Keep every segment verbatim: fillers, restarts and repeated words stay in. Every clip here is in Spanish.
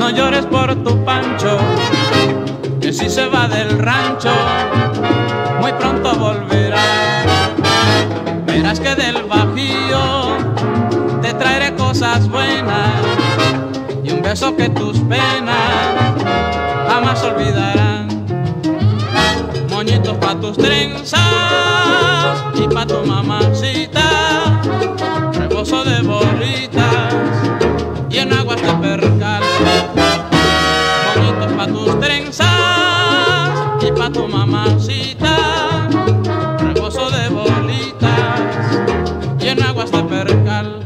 no llores por tu Pancho, que si se va del rancho, muy pronto volverá. Verás que del Bajío te traeré cosas buenas y un beso que tus penas jamás olvidarán. Moñitos pa' tus trenzas y pa' tu mamacita, rebozo de bolitas y en aguas de percal. Moñitos pa' tus trenzas y pa' tu mamacita, rebozo de bolitas y en aguas de percal.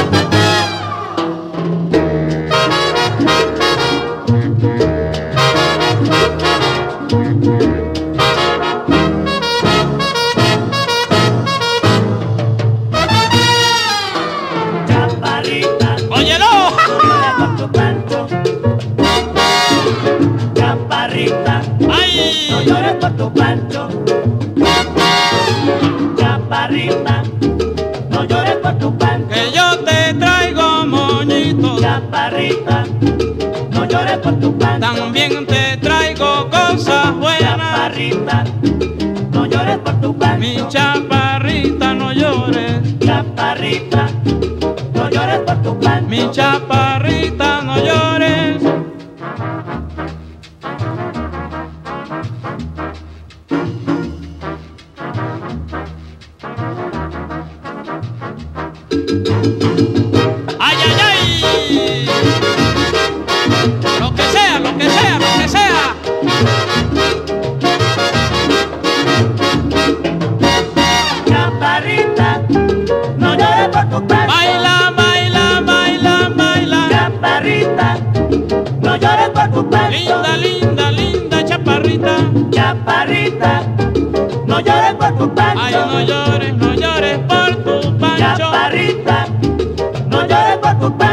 ¡Óyelo! Chaparrita, ¡Ay! no llores por tu Pancho. Chaparrita, no llores por tu Pancho. Que yo te traigo moñitos, Chaparrita, no llores por tu Pancho. también te traigo cosas buenas. Chaparrita, no llores por tu Pancho. Mi chaparrita, no llores. Chaparrita, no llores por tu Pancho. Mi chaparrita, no llores. ¡Ay, ay, ay! Lo que sea, lo que sea, lo que sea. Chaparrita, no llores por tu Pancho. Baila, baila, baila, baila. Chaparrita, no llores por tu Pancho. Linda, linda, linda chaparrita. Chaparrita, no llores por tu Pancho. Ay, no llores, no llores por tu Pancho. Chaparrita, no llores por tu Pancho.